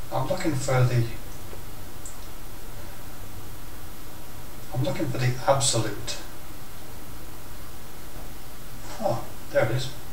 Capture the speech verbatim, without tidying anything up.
I'm looking for the I'm looking for the absolute. Oh, there it is.